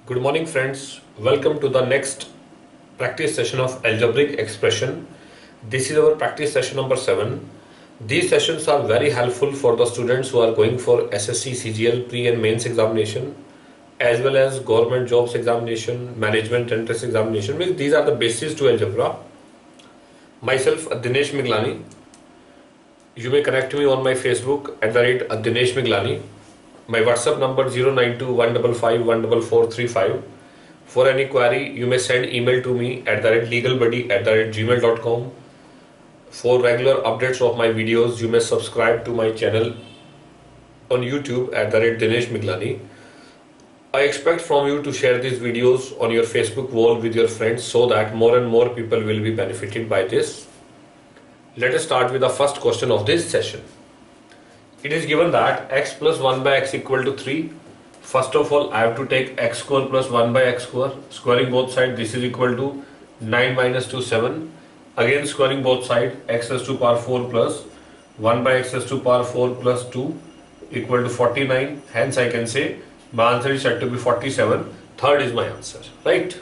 Good morning friends, welcome to the next practice session of algebraic expression. This is our practice session number 7. These sessions are very helpful for the students who are going for SSC, CGL, pre and mains examination as well as government jobs examination, management entrance examination, because these are the bases to algebra. Myself Dinesh Miglani. You may connect me on my Facebook @Dinesh Miglani. My WhatsApp number 09215514435. For any query, you may send email to me @legalbuddy@gmail.com. For regular updates of my videos, you may subscribe to my channel on YouTube @Dinesh Miglani. I expect from you to share these videos on your Facebook wall with your friends so that more and more people will be benefited by this. Let us start with the first question of this session. It is given that x plus 1 by x equal to 3. First of all, I have to take x square plus 1 by x square. Squaring both sides, this is equal to 9 minus 2, 7. Again squaring both sides, x raised to power 4 plus 1 by x raised to power 4 plus 2 equal to 49. Hence I can say my answer is said to be 47. Third is my answer, right?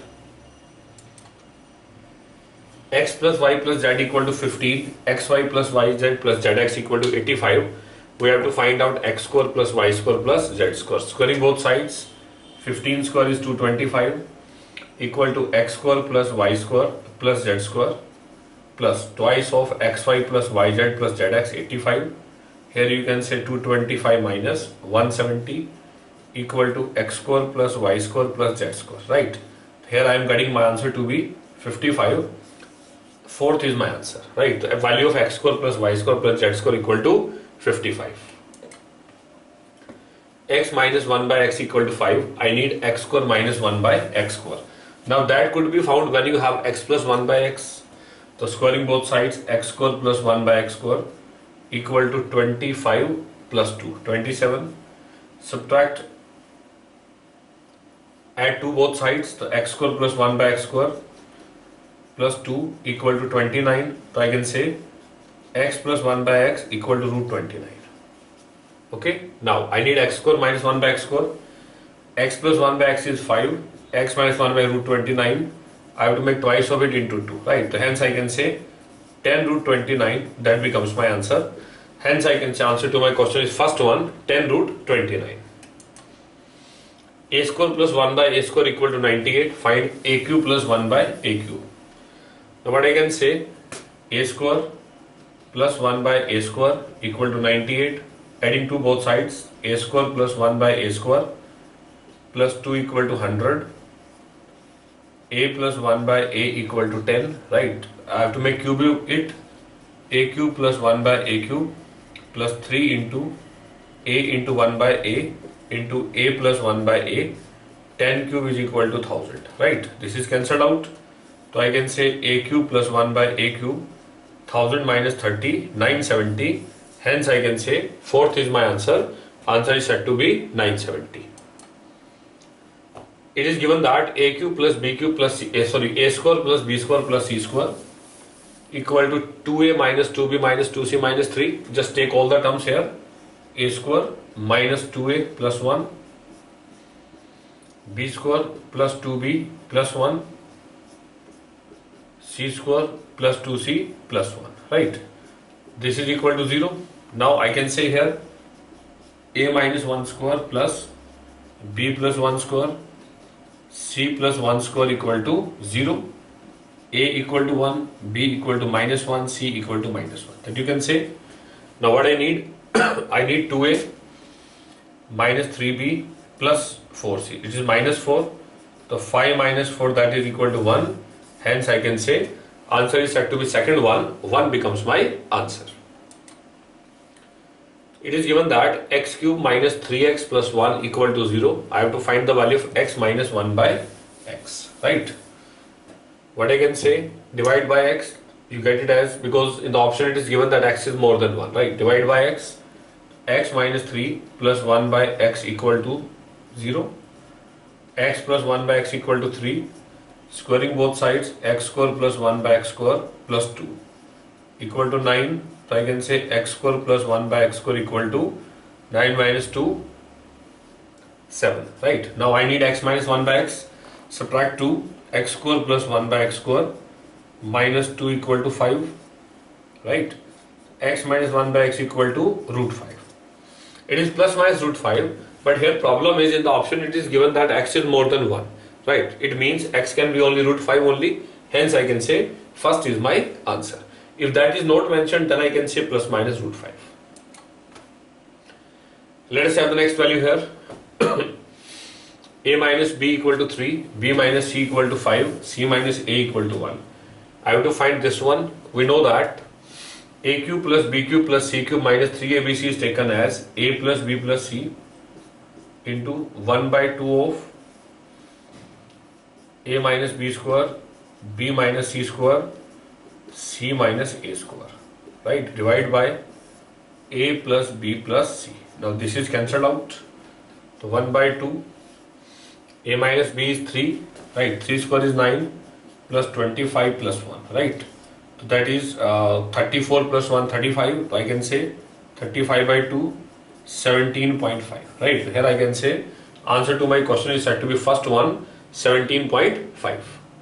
X plus y plus z equal to 15. Xy plus yz plus zx equal to 85. We have to find out x square plus y square plus z square. Squaring both sides, 15 square is 225 equal to x square plus y square plus z square plus twice of xy plus yz plus zx 85. Here you can say 225 minus 170 equal to x square plus y square plus z square, right? Here I am getting my answer to be 55. Fourth is my answer, right? The value of x square plus y square plus z square equal to 55. X minus 1 by x equal to 5. I need x square minus 1 by x square. Now that could be found when you have x plus 1 by x. So squaring both sides, x square plus 1 by x square equal to 25 plus 2, 27. Subtract, add 2 both sides, the x square plus 1 by x square plus 2 equal to 29. So I can say x plus 1 by x equal to root 29. Okay, now I need x square minus 1 by x square. X plus 1 by x is 5. X minus 1 by root 29. I have to make twice of it into 2, right? So hence I can say 10 root 29. That becomes my answer. Hence I can say answer to my question is first one, 10 root 29. A square plus 1 by a square equal to 98. Find aq plus 1 by aq. Now what I can say, a square plus 1 by a square equal to 98. Adding to both sides, a square plus 1 by a square plus 2 equal to 100. A plus 1 by a equal to 10, right? I have to make cube it. A cube plus 1 by a cube plus 3 into a into 1 by a into a plus 1 by a. 10 cube is equal to 1000, right? This is cancelled out. So I can say a cube plus 1 by a cube, 1000 minus 30, 970. Hence I can say fourth is my answer. Answer is said to be 970. It is given that a cube plus b cube plus a square plus b square plus c square equal to 2a minus 2b minus 2c minus 3. Just take all the terms here. A square minus 2a plus 1, b square plus 2b plus 1, c square plus 2c plus 1, right? This is equal to 0. Now I can say here a minus 1 square plus b plus 1 square c plus 1 square equal to 0. A equal to 1, b equal to minus 1, c equal to minus 1. That you can say. Now what I need, I need 2a minus 3b plus 4c. It is minus 4. So 5 minus 4, that is equal to 1. Hence I can say answer is said to be second one. 1 becomes my answer. It is given that x cube minus 3x plus 1 equal to 0. I have to find the value of x minus 1 by x, right? What I can say, divide by x, you get it as, because in the option it is given that x is more than 1, right? Divide by x, x minus 3 plus 1 by x equal to 0. X plus 1 by x equal to 3. Squaring both sides, x square plus 1 by x square plus 2 equal to 9. So I can say x square plus 1 by x square equal to 9 minus 2 7, right? Now I need x minus 1 by x. Subtract 2, x square plus 1 by x square minus 2 equal to 5, right? X minus 1 by x equal to root 5. It is plus minus root 5, but here problem is in the option it is given that x is more than 1, right? It means x can be only root 5 only, hence I can say first is my answer. If that is not mentioned, then I can say plus minus root 5. Let us have the next value here. A minus b equal to 3, b minus c equal to 5, c minus a equal to 1. I have to find this one. We know that a cube plus b cube plus c cube minus 3abc is taken as a plus b plus c into 1 by 2 of a minus b square, b minus c square, c minus a square, right? Divide by a plus b plus c. Now this is cancelled out. So 1 by 2, a minus b is 3, right? 3 square is 9 plus 25 plus 1, right? So that is 34 plus 1, 35. So I can say 35 by 2, 17.5, right? So here I can say answer to my question is said to be first one, 17.5.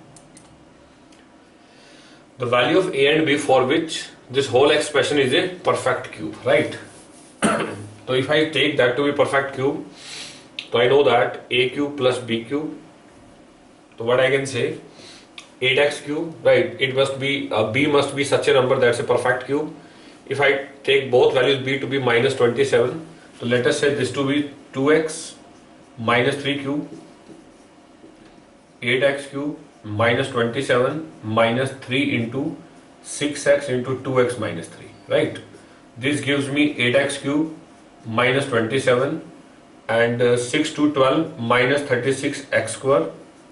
The value of a and b for which this whole expression is a perfect cube, right? So if I take that to be perfect cube, so I know that a cube plus b cube. So what I can say, 8x cube, right? It must be b must be such a number that's a perfect cube. If I take both values b to be minus 27, so let us say this to be 2x minus 3 cube, 8x cube minus 27 minus 3 into 6x into 2x minus 3, right? This gives me 8x cube minus 27 and 6 to 12 minus 36x square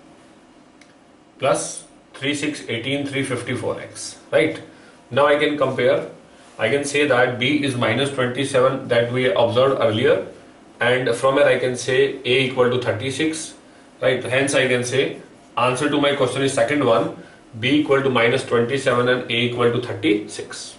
plus 3, 6, 18, 354x, right? Now I can compare. I can say that b is minus 27 that we observed earlier, and from here I can say a equal to 36, right? Hence I can say answer to my question is second one, b equal to minus 27 and a equal to 36.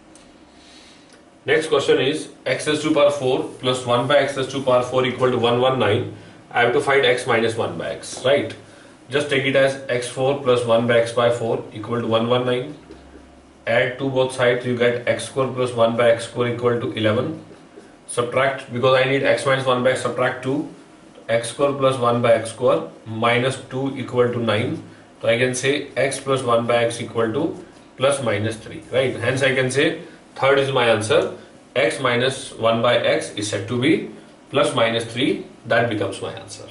Next question is x raised to power 4 plus 1 by x raised to power 4 equal to 119. I have to find x minus 1 by x, right? Just take it as x4 plus 1 by x by 4 equal to 119. Add to both sides, you get x square plus 1 by x square equal to 11. Subtract, because I need x minus 1 by x, subtract 2. X square plus 1 by x square minus 2 equal to 9. So I can say x plus 1 by x equal to plus minus 3, right? Hence I can say third is my answer. X minus 1 by x is said to be plus minus 3. That becomes my answer.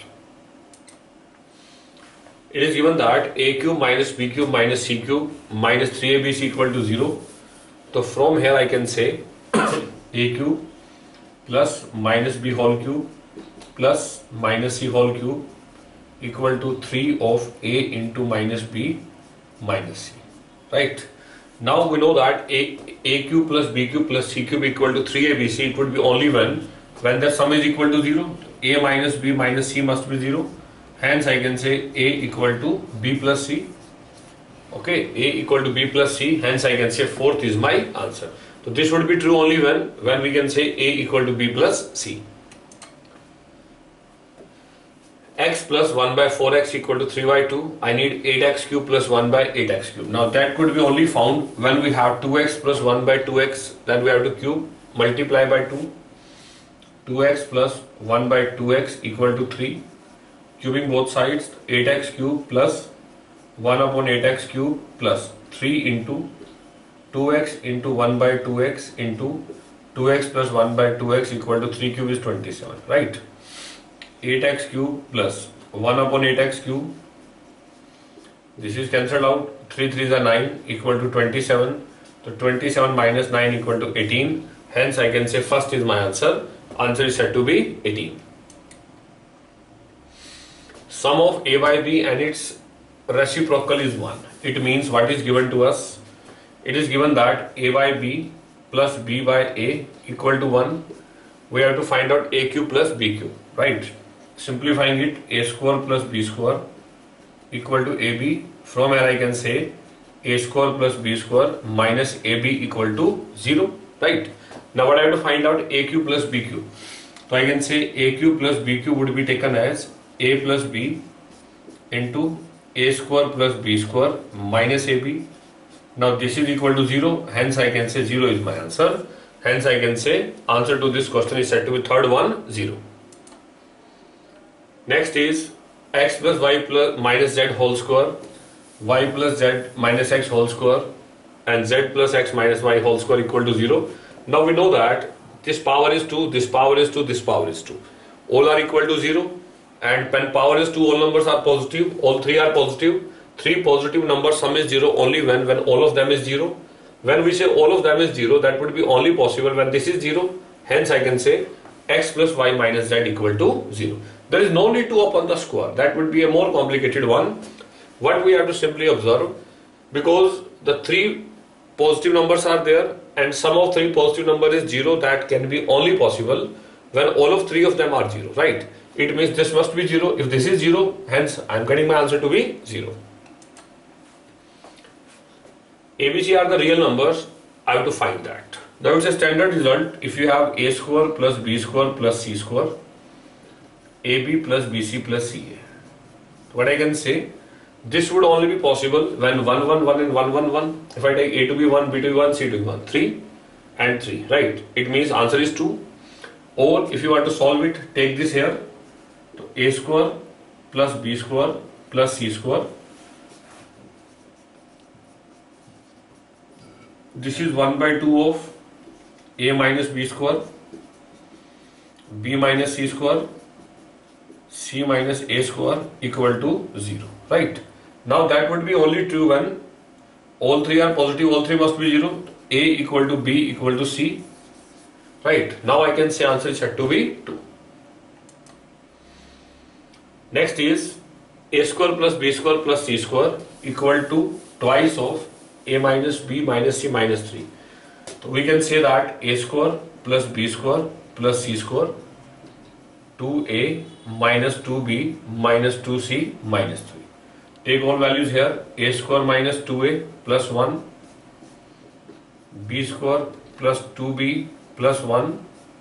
It is given that a cube minus b cube minus c cube minus 3abc equal to 0. So from here I can say a cube plus minus b whole cube plus minus c whole cube equal to 3 of a into minus b minus c, right? Now we know that a cube plus b cube plus c cube equal to 3abc. It would be only when the sum is equal to 0. A minus b minus c must be 0. Hence I can say a equal to b plus c. Okay, a equal to b plus c. Hence I can say fourth is my answer. So this would be true only when we can say a equal to b plus c. X plus 1 by 4x equal to 3 by 2. I need 8x cube plus 1 by 8x cube. Now that could be only found when we have 2x plus 1 by 2x. Then we have to cube, multiply by 2. 2x plus 1 by 2x equal to 3. Cubing both sides, 8x cube plus 1 upon 8x cube plus 3 into 2x into 1 by 2x into 2x plus 1 by 2x equal to 3 cube is 27, right? 8x cube plus 1 upon 8x cube. This is cancelled out. 3 3s are 9 equal to 27. So 27 minus 9 equal to 18. Hence I can say first is my answer. Answer is said to be 18. Sum of a by b and its reciprocal is 1. It means what is given to us? It is given that a by b plus b by a equal to 1. We have to find out a cube plus b cube, right? Simplifying it, a square plus b square equal to ab. From here I can say a square plus b square minus ab equal to 0, right? Now what I have to find out? A cube plus b cube. So I can say a cube plus b cube would be taken as a plus b into a square plus b square minus ab. Now this is equal to 0, hence I can say 0 is my answer. Hence I can say answer to this question is said to be third one, 0. Next is x plus y plus minus z whole square, y plus z minus x whole square, and z plus x minus y whole square equal to 0. Now we know that this power is 2, this power is 2, this power is 2. All are equal to 0, and when power is 2, all numbers are positive, all 3 are positive. 3 positive numbers, sum is 0 only when all of them is 0. When we say all of them is 0, that would be only possible when this is 0. Hence I can say x plus y minus z equal to 0. There is no need to open the square. That would be a more complicated one. What we have to simply observe, because the 3 positive numbers are there and sum of 3 positive number is 0, that can be only possible when all of 3 of them are 0, right? It means this must be 0. If this is 0, hence I am getting my answer to be 0. ABC are the real numbers. I have to find that. Now it's a standard result. If you have a square plus b square plus c square, ab plus bc plus ca. What I can say, this would only be possible when 1 1 1 and 1 1 1. If I take a to be 1, b to be 1, c to be 1, 3 and 3, right? It means answer is 2. Or if you want to solve it, take this here. So a square plus b square plus c square. This is 1 by 2 of a minus b square, b minus c square, c minus a square equal to 0, right? Now that would be only true when all 3 are positive, all 3 must be 0, a equal to b equal to c, right? Now I can say answer is said to be 2. Next is a square plus b square plus c square equal to twice of a minus b minus c minus 3. So we can say that a square plus b square plus c square 2a minus 2b minus 2c minus 3. Take all values here. A square minus 2a plus 1, b square plus 2b plus 1,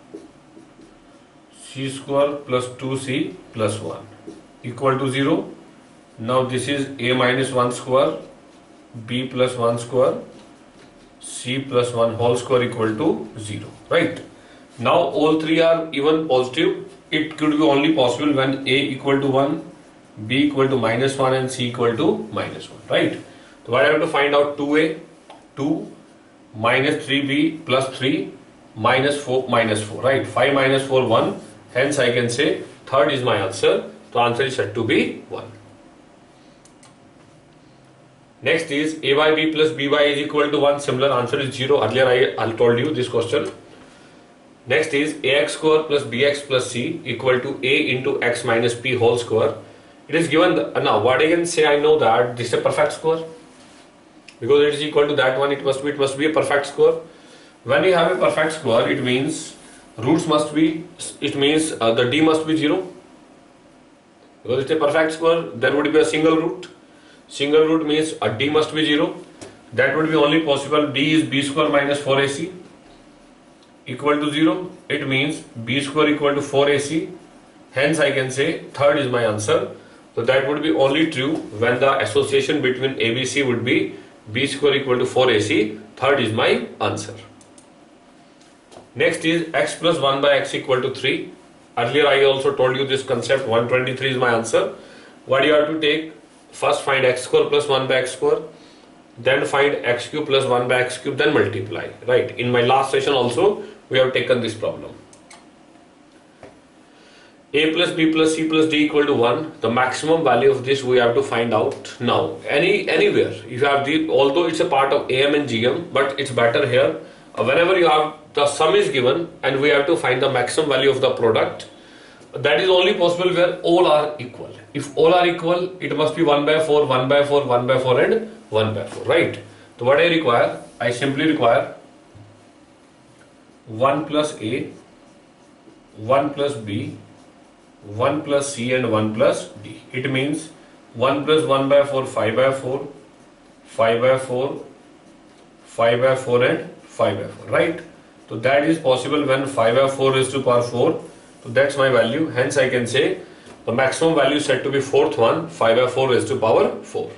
c square plus 2c plus 1 equal to 0. Now this is a minus 1 square, b plus 1 square, c plus 1 whole square equal to 0, right? Now all 3 are even positive. It could be only possible when a equal to 1, b equal to minus 1 and c equal to minus 1, right? So I have to find out 2a, 2 minus 3b plus 3 minus 4 minus 4, right? 5 minus 4, 1. Hence I can say third is my answer. So answer is said to be 1. Next is a by b plus b by is equal to 1. Similar answer is 0. Earlier I told you this question. Next is ax square plus bx plus c equal to a into x minus p whole square. It is given, now what I can say, I know that this is a perfect square. Because it is equal to that one, it must be a perfect square. When you have a perfect square, it means roots must be, it means the d must be 0. Because it's a perfect square, there would be a single root. Single root means a d must be 0. That would be only possible. D is b square minus 4ac equal to 0. It means b square equal to 4ac. Hence I can say third is my answer. So that would be only true when the association between ABC would be b square equal to 4ac. Third is my answer. Next is x plus 1 by x equal to 3. Earlier I also told you this concept. 123 is my answer. What you have to take? First find x square plus 1 by x square, then find x cube plus 1 by x cube, then multiply, right? In my last session also we have taken this problem. A plus b plus c plus d equal to 1. The maximum value of this we have to find out now. Anywhere you have the, although it's a part of AM and GM, but it's better here. Whenever you have the sum is given and we have to find the maximum value of the product, that is only possible where all are equal. If all are equal, it must be 1 by 4, 1 by 4, 1 by 4 and 1 by 4, right? So what I require? I simply require 1 plus a, 1 plus b, 1 plus c and 1 plus d. It means 1 plus 1 by 4, 5 by 4, 5 by 4, 5 by 4 and 5 by 4, right? So that is possible when 5 by 4 raised to power 4 So that's my value. Hence I can say the maximum value is said to be fourth one, 5 by 4 raised to power 4.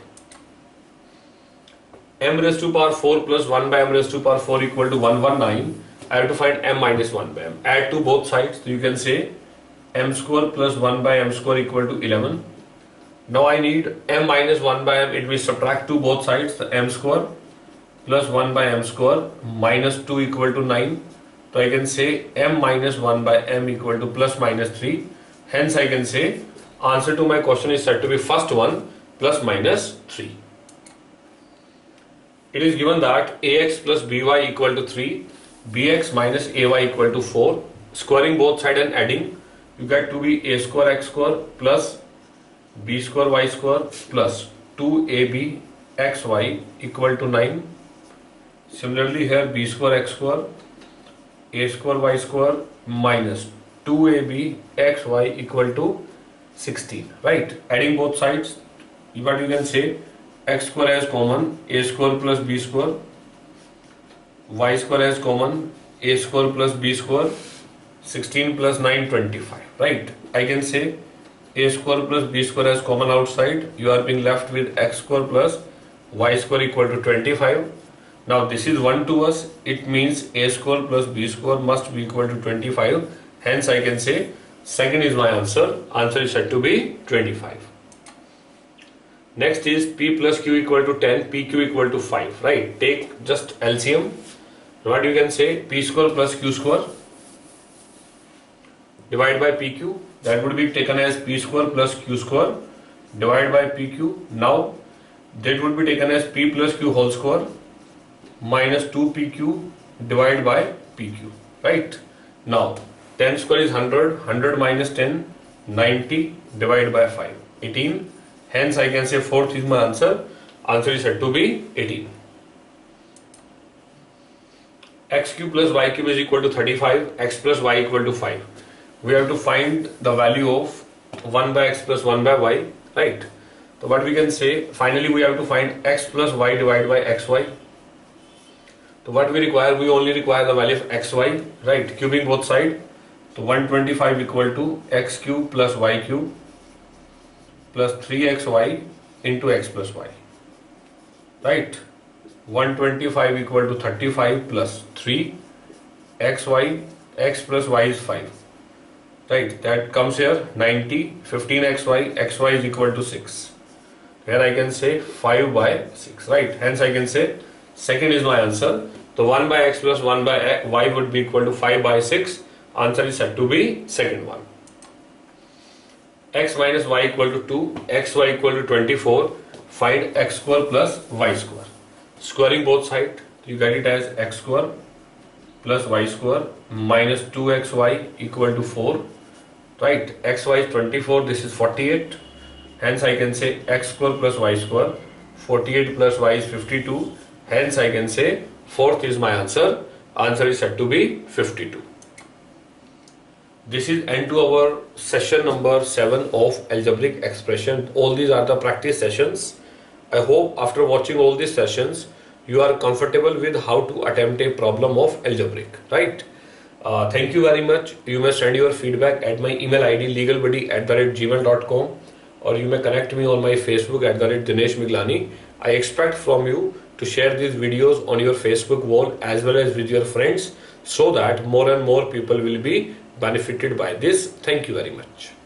M raised to power 4 plus 1 by m raised to power 4 equal to 119. I have to find m minus 1 by m. Add to both sides. So you can say m square plus 1 by m square equal to 11. Now I need m minus 1 by m. It will subtract to both sides. The m square plus 1 by m square minus 2 equal to 9. So I can say m minus 1 by m equal to plus minus 3. Hence I can say answer to my question is said to be first one plus minus 3. It is given that ax plus by equal to 3, bx minus ay equal to 4. Squaring both sides and adding, you get to be a square x square plus b square y square plus 2ab xy equal to 9. Similarly here b square x square, a square y square minus 2ab xy equal to 16. Right? Adding both sides, what you can say, x square as common, a square plus b square, y square as common, a square plus b square, 16 plus 9, 25. Right? I can say a square plus b square as common outside. You are being left with x square plus y square equal to 25. Now this is 1 to us. It means a square plus b square must be equal to 25. Hence I can say second is my answer. Answer is said to be 25. Next is p plus q equal to 10, pq equal to 5. Right? Take just LCM. What you can say, p square plus q square divided by pq. That would be taken as p square plus q square divided by pq. Now that would be taken as p plus q whole square minus 2pq divided by pq. Right? Now 10 square is 100, 100 minus 10, 90 divided by 5, 18. Hence I can say fourth is my answer. Answer is said to be 18. X cube plus y cube is equal to 35, x plus y equal to 5. We have to find the value of 1 by x plus 1 by y. Right? So what we can say, finally we have to find x plus y divided by xy. So what we require, we only require the value of xy. Right? Cubing both sides. So 125 equal to x cube plus y cube plus 3xy into x plus y. Right? 125 equal to 35 plus 3 xy, x plus y is 5. Right? That comes here 90, 15xy, xy is equal to 6. Here I can say 5 by 6. Right? Hence I can say second is my answer. So 1 by x plus 1 by y would be equal to 5 by 6. Answer is said to be second one. X minus y equal to 2, xy equal to 24. Find x square plus y square. Squaring both sides, you get it as x square plus y square minus 2xy equal to 4. Right? Xy is 24, this is 48. Hence I can say x square plus y square. 48 plus y is 52. Hence I can say fourth is my answer. Answer is said to be 52. This is end to our session number 7 of algebraic expression. All these are the practice sessions. I hope after watching all these sessions, you are comfortable with how to attempt a problem of algebraic. Right? Thank you very much. You may send your feedback at my email ID legalbuddy@gmail.com, or you may connect me on my Facebook @Dinesh Miglani. I expect from you to share these videos on your Facebook wall as well as with your friends, so that more and more people will be benefited by this. Thank you very much.